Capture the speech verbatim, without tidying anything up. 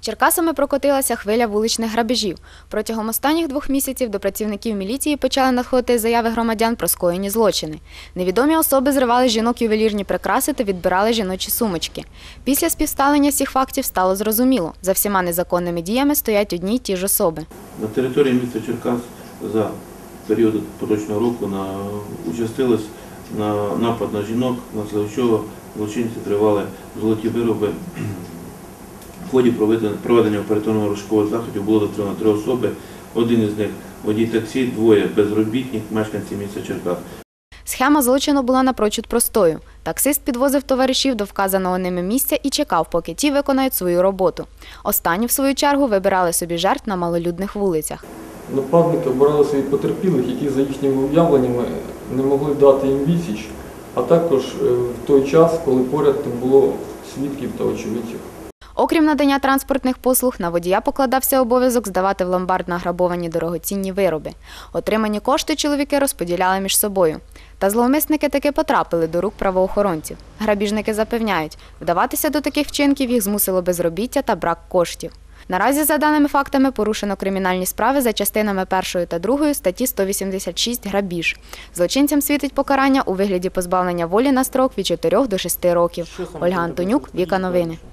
Черкасами прокотилася хвиля вуличних грабежів. Протягом останніх двох місяців до працівників міліції почали надходити заяви громадян про скоєні злочини. Невідомі особи зривали з жінок ювелірні прикраси та відбирали жіночі сумочки. Після співставлення всіх фактів стало зрозуміло – за всіма незаконними діями стоять одні й ті ж особи. На території міста Черкас за період поточного року участилось на напад на жінок, внаслідок чого злочинці тривали золоті вироби. В ході проведення оперативно-розшукових заходів було затримано три особи. Один із них – водій таксі, двоє – безробітні, мешканці міста Черкас. Схема злочину була напрочуд простою. Таксист підвозив товаришів до вказаного ними місця і чекав, поки ті виконають свою роботу. Останні, в свою чергу, вибирали собі жертв на малолюдних вулицях. Нападники обирали собі потерпілих, які за їхніми уявленнями не могли дати їм відсіч, а також в той час, коли поряд не було свідків та очевидців. Окрім надання транспортних послуг, на водія покладався обов'язок здавати в ломбард награбовані дорогоцінні вироби. Отримані кошти чоловіки розподіляли між собою. Та зловмисники таки потрапили до рук правоохоронців. Грабіжники запевняють, вдаватися до таких вчинків їх змусило безробіття та брак коштів. Наразі, за даними фактами, порушено кримінальні справи за частинами першою та другою статті сто вісімдесят шість «Грабіж». Злочинцям світить покарання у вигляді позбавлення волі на строк від чотирьох до шести років. Ольга Антонюк, Віка Новини.